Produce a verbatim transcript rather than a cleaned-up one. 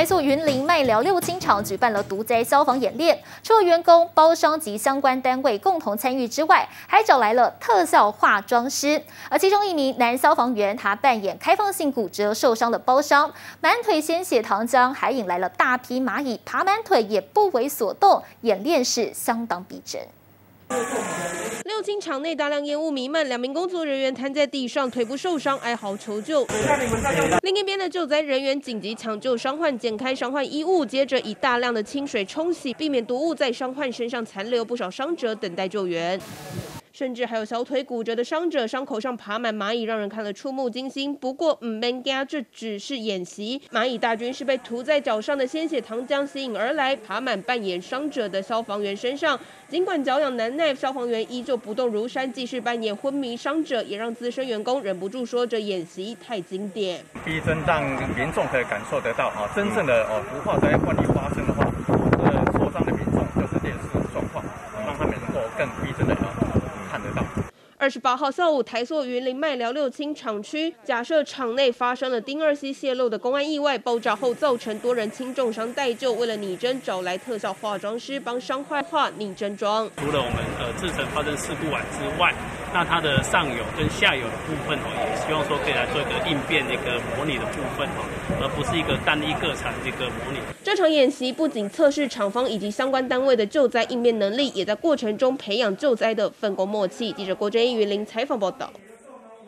台塑云林麦寮六轻厂举办了毒灾消防演练，除了员工、包商及相关单位共同参与之外，还找来了特效化妆师。而其中一名男消防员，他扮演开放性骨折受伤的包商，满腿鲜血糖浆，还引来了大批蚂蚁，爬满腿也不为所动，演练是相当逼真。 六轻厂内大量烟雾弥漫，两名工作人员瘫在地上，腿部受伤，哀嚎求救。另一边的救灾人员紧急抢救伤患，剪开伤患衣物，接着以大量的清水冲洗，避免毒物在伤患身上残留，不少伤者等待救援。 甚至还有小腿骨折的伤者，伤口上爬满蚂蚁，让人看了触目惊心。不过，唔免惊，这只是演习。蚂蚁大军是被涂在脚上的鲜血糖浆吸引而来，爬满扮演伤者的消防员身上。尽管脚痒难耐，消防员依旧不动如山，继续扮演昏迷伤者，也让资深员工忍不住说：“这演习太经典。” 逼真让民众可以感受得到啊，真正的哦，毒化灾万一发生的话，呃，受伤的民众就是类似状况，让他们能够更逼真的啊。 看得到。 二十八号下午，台塑云林麦寮六轻厂区，假设厂内发生了丁二烯泄漏的公安意外，爆炸后造成多人轻重伤待救。为了拟真，找来特效化妆师帮伤患化拟真妆。 除了我们呃制成发生事故晚之外，那它的上游跟下游的部分哦，也希望说可以来做一个应变的一个模拟的部分哦，而不是一个单一个产的一个模拟。 这场演习不仅测试厂方以及相关单位的救灾应变能力，也在过程中培养救灾的分工默契。记者郭真一云林采访报道。